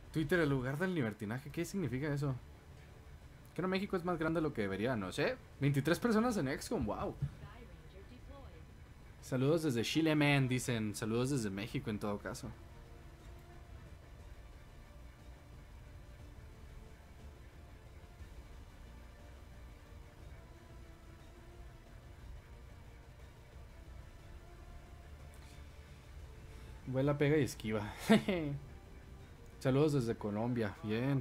Twitter, el lugar del libertinaje. ¿Qué significa eso? Que no, México es más grande de lo que debería, no sé. 23 personas en XCOM, wow. Saludos desde Chile, man, dicen. Saludos desde México en todo caso. Vuela, pega y esquiva. Saludos desde Colombia, bien.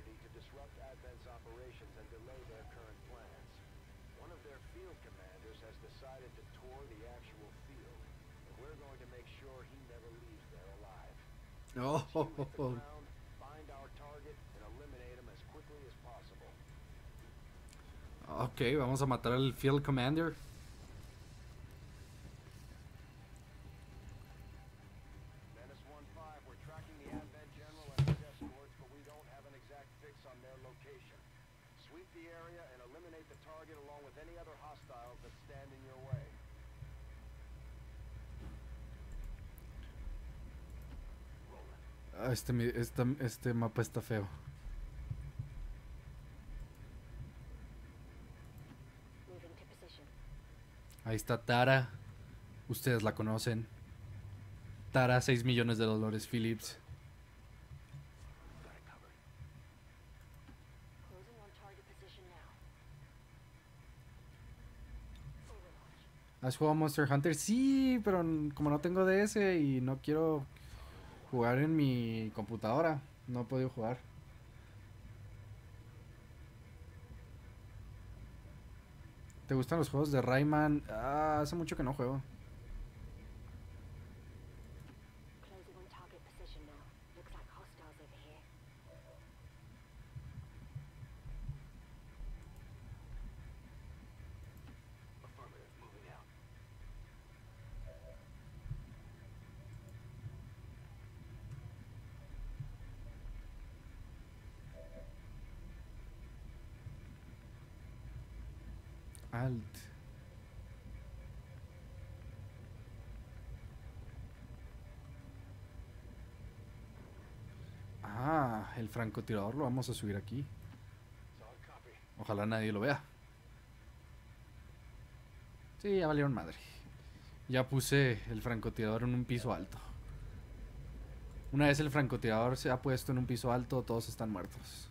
Oh, oh, oh, oh. Ok, vamos a matar al Field Commander. Ah, este mapa está feo. Ahí está Tara. Ustedes la conocen. Tara, 6 millones de dólares, Phillips. ¿Has jugado Monster Hunter? Sí, pero como no tengo DS y no quiero jugar en mi computadora, no he podido jugar. ¿Te gustan los juegos de Rayman? Ah, hace mucho que no juego. Alt. Ah, el francotirador lo vamos a subir aquí. Ojalá nadie lo vea. Sí, ya valieron madre. Ya puse el francotirador en un piso alto. Una vez el francotirador se ha puesto en un piso alto, todos están muertos.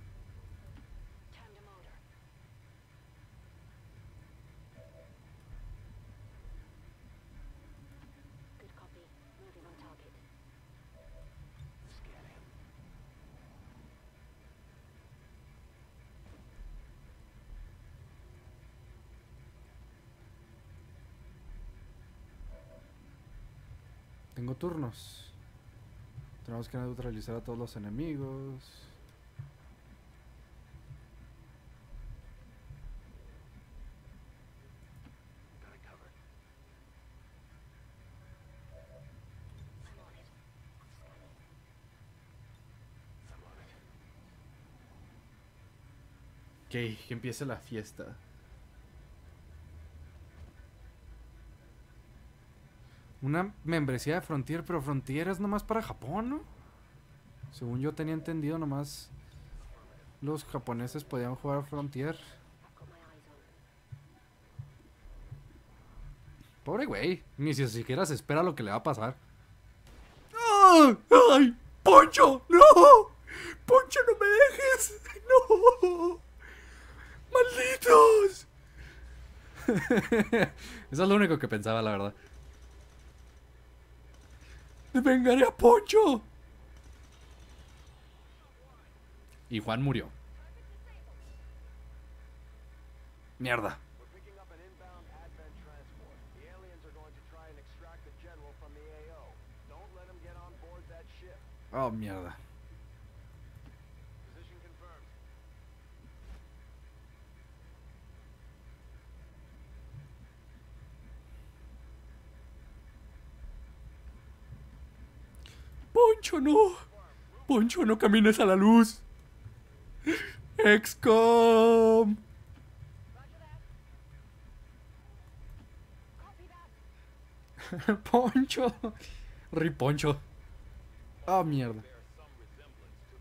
Tengo turnos. Tenemos que neutralizar a todos los enemigos. Ok, que empiece la fiesta. Una membresía de Frontier, pero Frontier es nomás para Japón, ¿no? Según yo tenía entendido, nomás los japoneses podían jugar Frontier. Pobre güey, ni siquiera se espera lo que le va a pasar. ¡Ay! ¡Ay! ¡Poncho! ¡No! ¡Poncho, no me dejes! ¡No! ¡Malditos! Eso es lo único que pensaba, la verdad. ¡Me vengaré a Poncho! Y Juan murió. Mierda. Oh, mierda. Poncho, no. Poncho, no camines a la luz. XCOM. Poncho. Riponcho. Oh, mierda.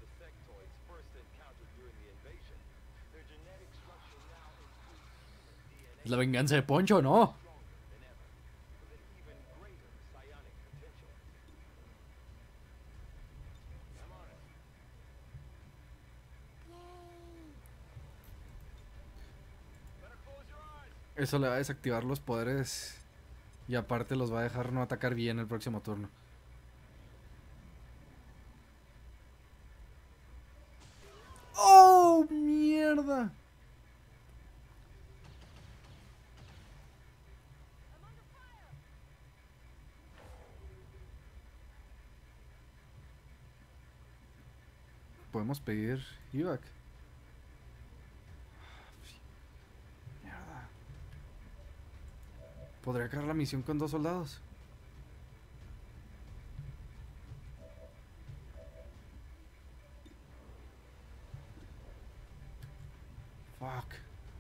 Es la venganza de Poncho, ¿no? Eso le va a desactivar los poderes. Y aparte los va a dejar no atacar bien el próximo turno. ¡Oh, mierda! Podemos pedir evac. Mierda. ¿Podría acabar la misión con 2 soldados? Fuck.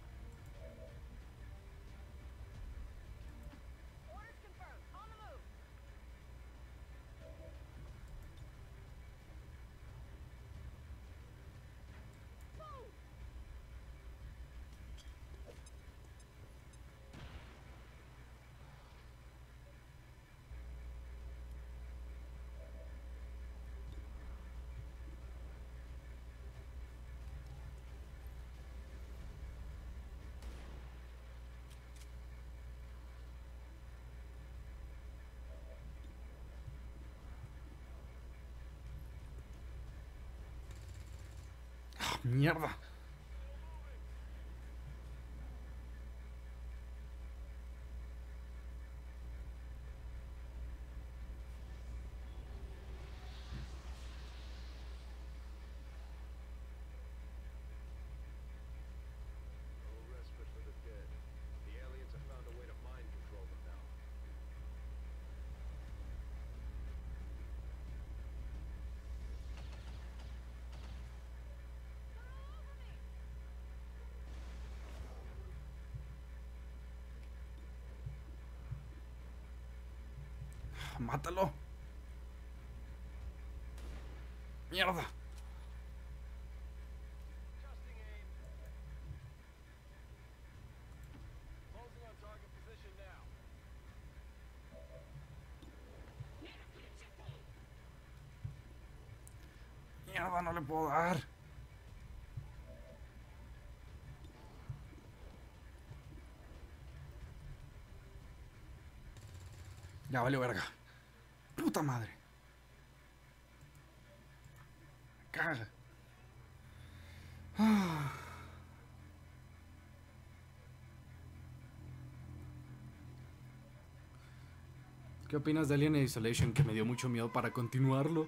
Mierda. Mátalo. Mierda. Mierda, no le puedo dar. Ya valió verga. Puta madre. Me caga. ¿Qué opinas de Alien Isolation? Que me dio mucho miedo para continuarlo.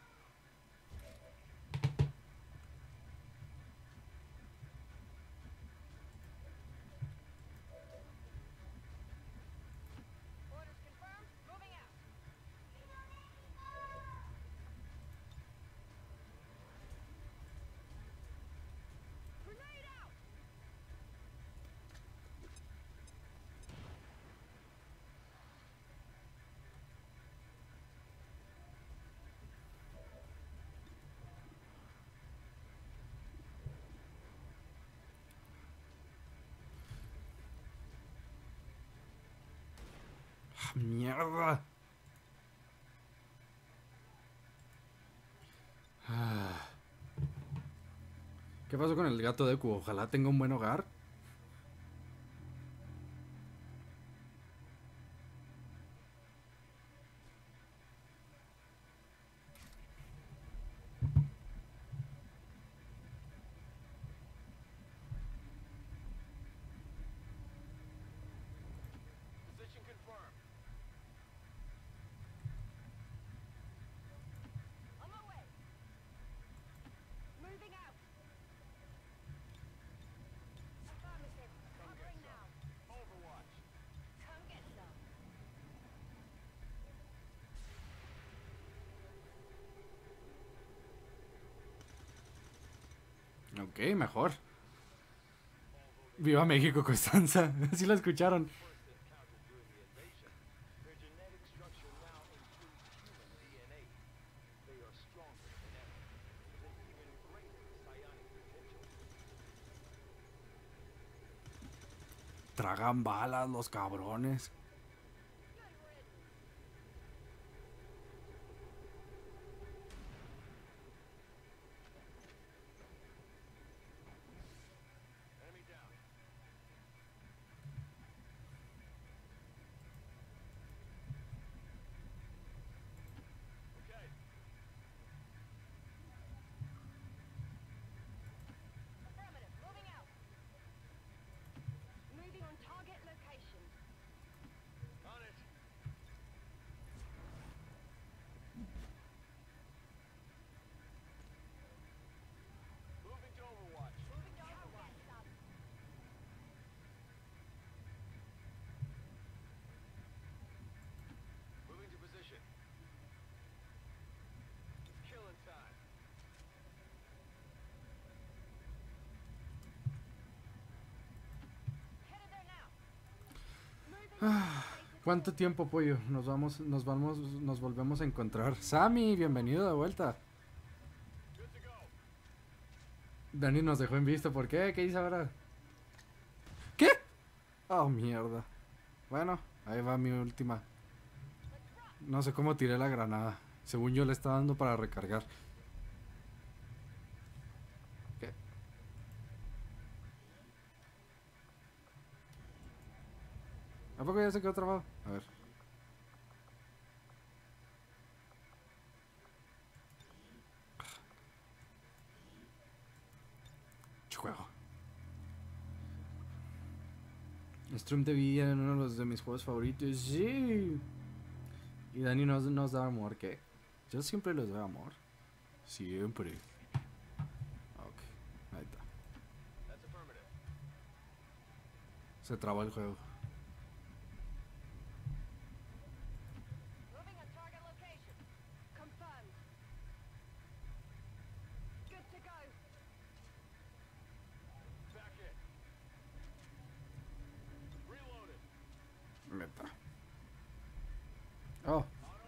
Mierda. ¿Qué pasó con el gato de Deku? Ojalá tenga un buen hogar. Ok, mejor. Viva México, Constanza. Así la escucharon. tragan balas los cabrones. ¿Cuánto tiempo, pollo? Nos volvemos a encontrar. Sammy, bienvenido de vuelta. Dani nos dejó en visto. ¿Por qué? ¿Qué hizo ahora? ¿Qué? Oh, mierda. Bueno, ahí va mi última. No sé cómo tiré la granada. Según yo le estaba dando para recargar. ¿Qué? ¿A poco ya se quedó trabado? A ver. Juego. Stream de vida en uno de mis juegos favoritos. Sí. Y Dani nos da amor, ¿qué? Yo siempre les doy amor. Siempre. Ok, ahí está. Se trabó el juego. Meta. Oh.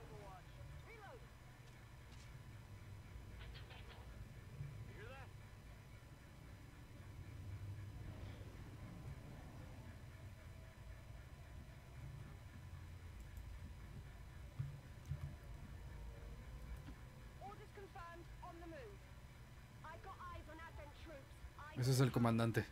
Ese es el comandante.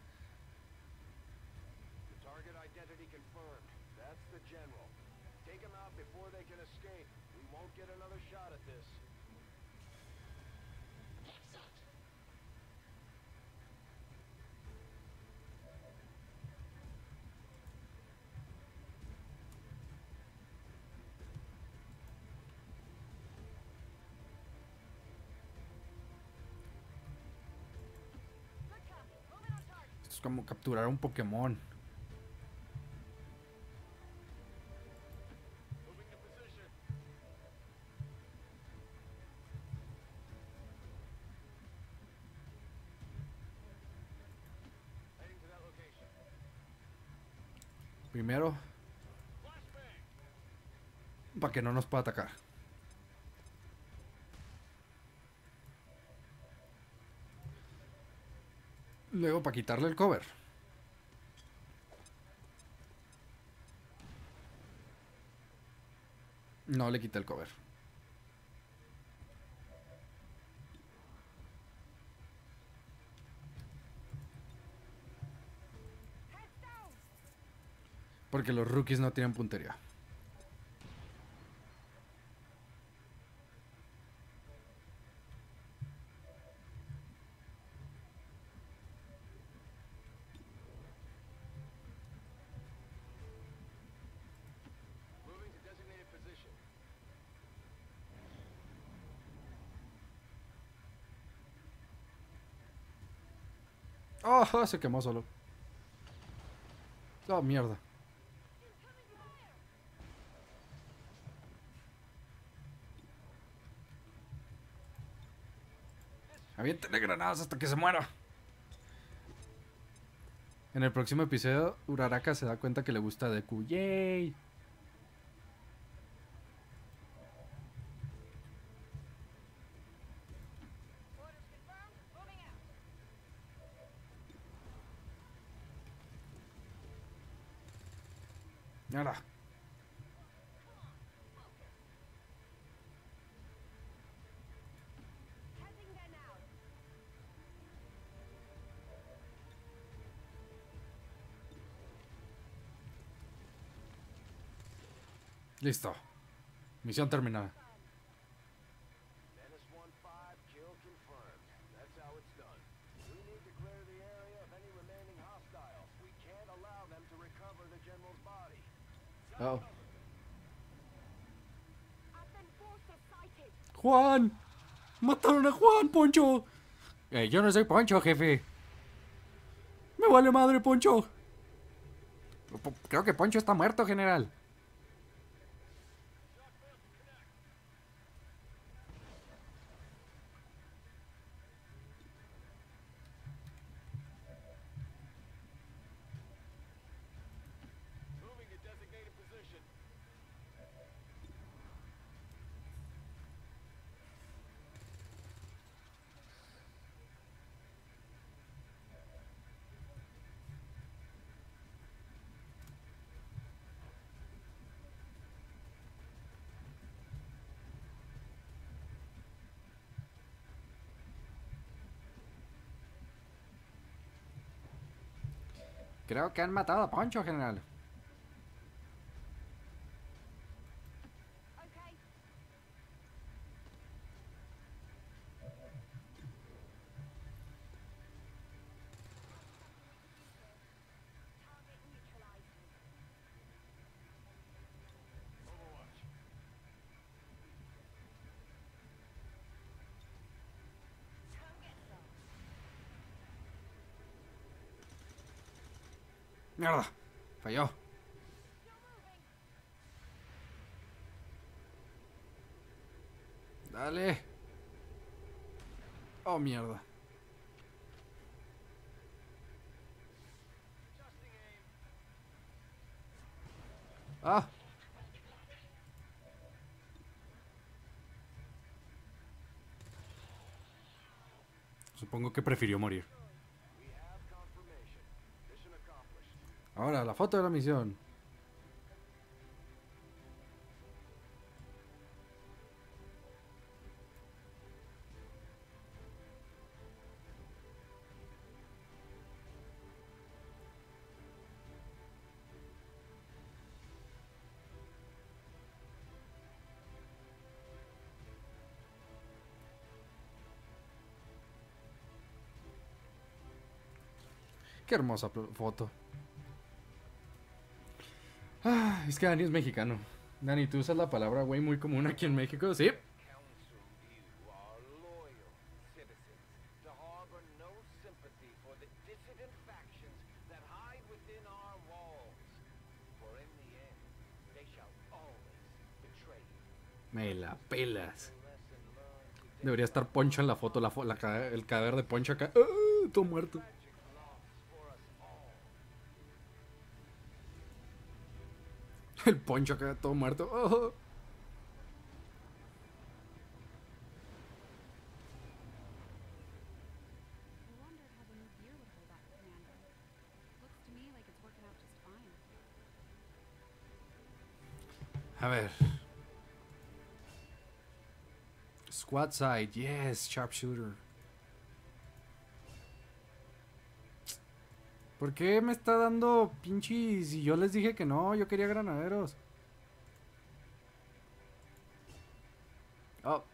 Esto es como capturar un Pokémon. Primero, para que no nos pueda atacar. Luego, para quitarle el cover. No le quité el cover. Porque los rookies no tienen puntería. Oh, se quemó solo. Oh, mierda. Aviéntale granadas hasta que se muera. En el próximo episodio, Uraraka se da cuenta que le gusta Deku. ¡Yay! Mierda. Listo. Misión terminada. Oh. Juan. Mataron a Juan, Poncho. Yo no soy Poncho, jefe. Me vale madre, Poncho. Creo que Poncho está muerto, general. Creo que han matado a Poncho, general. Mierda. Falló. Dale. Oh, mierda. Ah. Supongo que prefirió morir. Ahora, la foto de la misión. Qué hermosa foto. Ah, es que Dani es mexicano. Dani, tú usas la palabra güey muy común aquí en México, ¿sí? Me la pelas. Debería estar Poncho en la foto, el cadáver de Poncho acá. Todo muerto. El Poncho acá todo muerto. Oh. A ver. Squad side, yes, sharpshooter. ¿Por qué me está dando pinches? Y yo les dije que no, yo quería granaderos. Oh.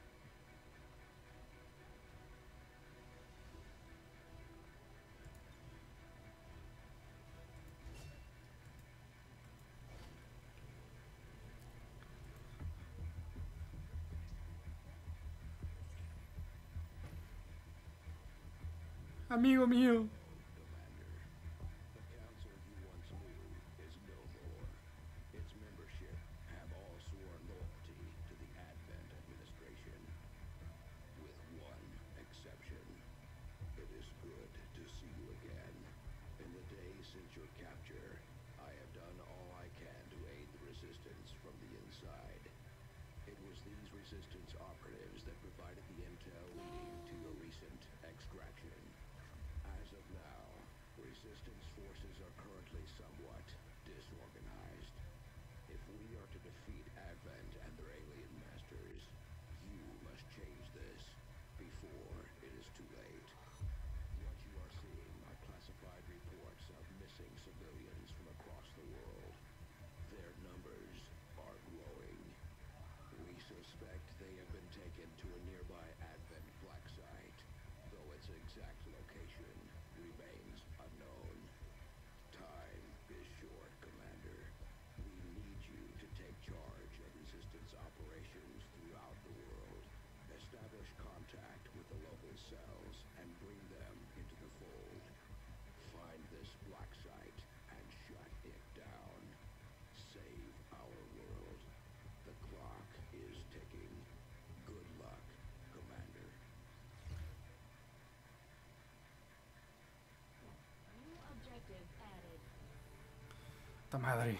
Amigo mío. defeat Advent and their alien masters, you must change this before it is too late. What you are seeing are classified reports of missing civilians from across the world. Their numbers are growing. We suspect they have been taken to a nearby Advent black site, though its exact location remains unknown. Time is short, Commander. We need you to take charge of resistance operations throughout the world. Establish contact with the local cells and bring them into the fold. Find this black site and shut it down. Save our world. The clock is ticking. Good luck, Commander. New objective added. ¡Ta madre!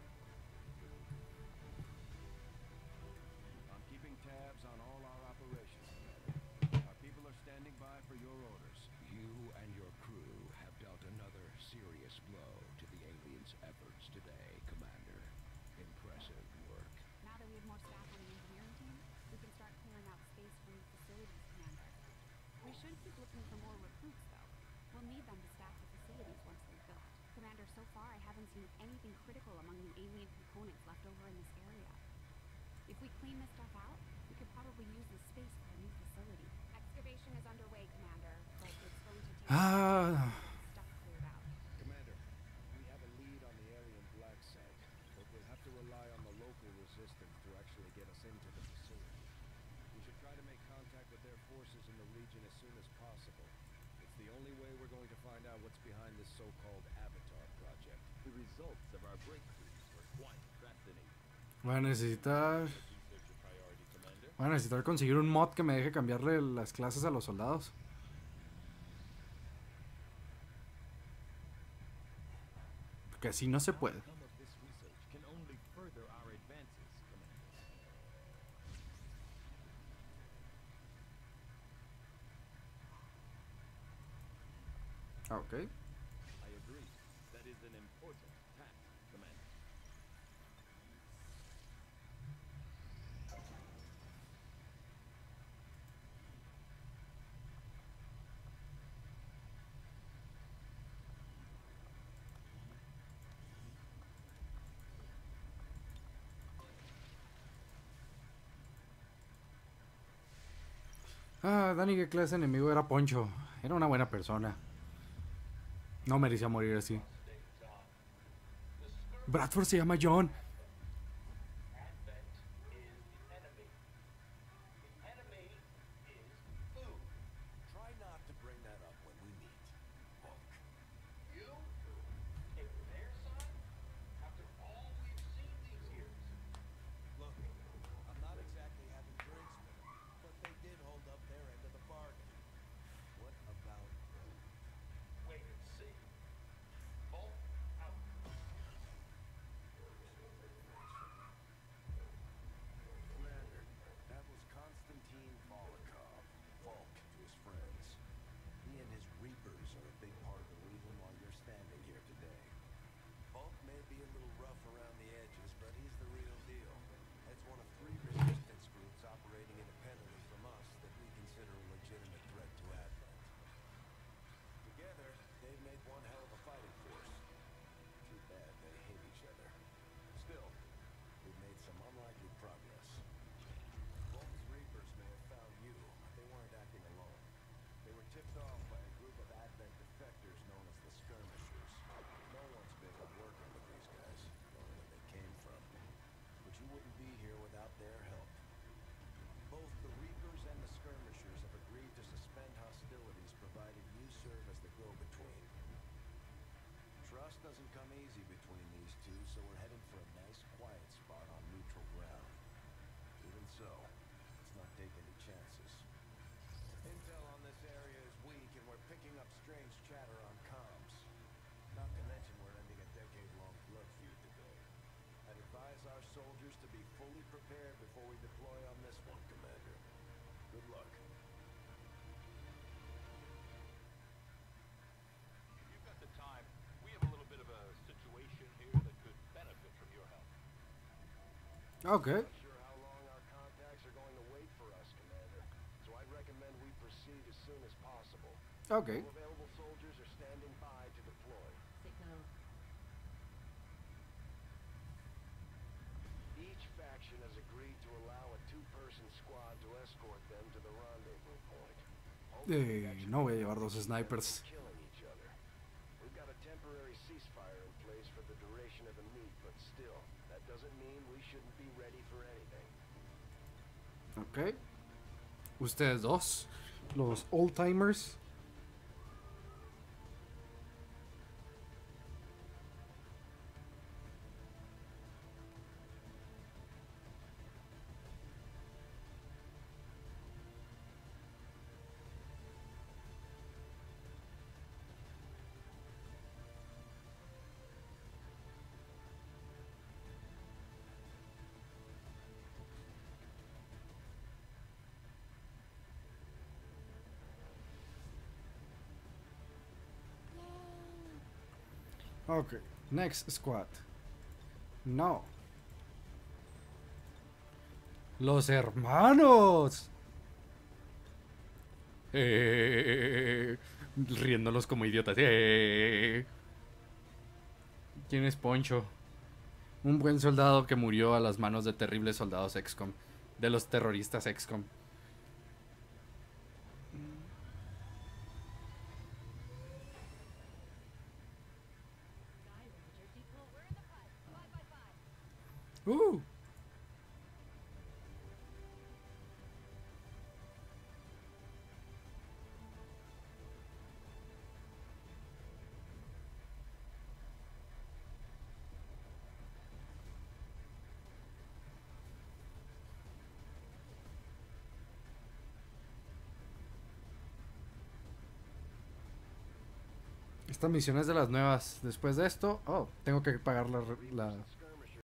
I'm keeping tabs on all our operations, Commander. Our people are standing by for your orders. You and your crew have dealt another serious blow to the aliens' efforts today, Commander. Impressive work. Now that we have more staff on the engineering team, we can start clearing out space from the facilities, Commander. We should keep looking for more recruits, though. We'll need them to staff the facilities once they're built. Commander, so far I haven't seen anything critical among the alien components left over in this area. If we clean this stuff out, we could probably use this space for a new facility. Excavation is underway, Commander, but it's going to take stuff cleared out. Commander, we have a lead on the alien black site, but we'll have to rely on the local resistance to actually get us into the facility. We should try to make contact with their forces in the region as soon as possible. It's the only way we're going to find out what's behind this so-called Avatar project. The results of our breakthroughs were quite fascinating. Voy a necesitar... Research your priority, Commander. Voy a necesitar conseguir un mod que me deje cambiarle las clases a los soldados. Porque así no se puede. Outcome of this research can only further our advances, Commander. Ok. I agree. That is an important task, Commander. Ah, Dani, qué clase de enemigo era Poncho. Era una buena persona. No merecía morir así. Bradford se llama John. Advent is the enemy. The enemy is food. Try not to bring that up when we meet, Hulk. You pick their side after all we've seen these years. Look, I'm not exactly having drinks with them, but they did hold up their end of the bargain. What about them? Wait and see. Bolt out. Commander, that was Konstantin Volokov, Volk to his friends. He and his Reapers are a big part of the reason why you're standing here today. Volk may be a little rough around the edges, but he's the real deal. That's one of 3 resistance groups operating independently from us that we consider a legitimate threat to Advent. Together, they've made one hell of a fighting force. Too bad they hate each other. Still, we've made some unlikely progress. Volk's Reapers may have found you, but they weren't acting alone. They were tipped off by a group of Advent defectors known as the Skirmishers. No one's big on working with these guys, knowing where they came from. But you wouldn't be here without their help. Both the Reapers and the Skirmishers have agreed to suspend hostilities provided you serve as the go-between. Trust doesn't come easy between these two, so we're headed for a nice, quiet spot on neutral ground. Even so, let's not take any chances. Intel on this area is weak, and we're picking up strange chatter on comms. Not to mention we're ending a decade-long blood feud today. I'd advise our soldiers to be fully prepared before we deploy on this one, Commander. Good luck. If you've got the time, we have a little bit of a situation here that could benefit from your help. Ok. Not sure how long our contacts are going to wait for us, Commander. So I'd recommend we proceed as soon as possible. Ok. All available soldiers are standing by to deploy. Signal. Each faction has agreed to allow a two-person squad to escort them to the rendezvous point. Hopefully that should No voy a prevent llevar dos them snipers. from killing each other. We've got a temporary ceasefire in place for the duration of the meet, but still, that doesn't mean we shouldn't be ready for anything. Ok. Ustedes dos, los old timers. Ok, next squad. No. Los hermanos. Riéndolos como idiotas. ¿Quién es Poncho? Un buen soldado que murió a las manos de terribles soldados XCOM. De los terroristas XCOM. Uh. Esta misión es de las nuevas. Después de esto, oh, tengo que pagar la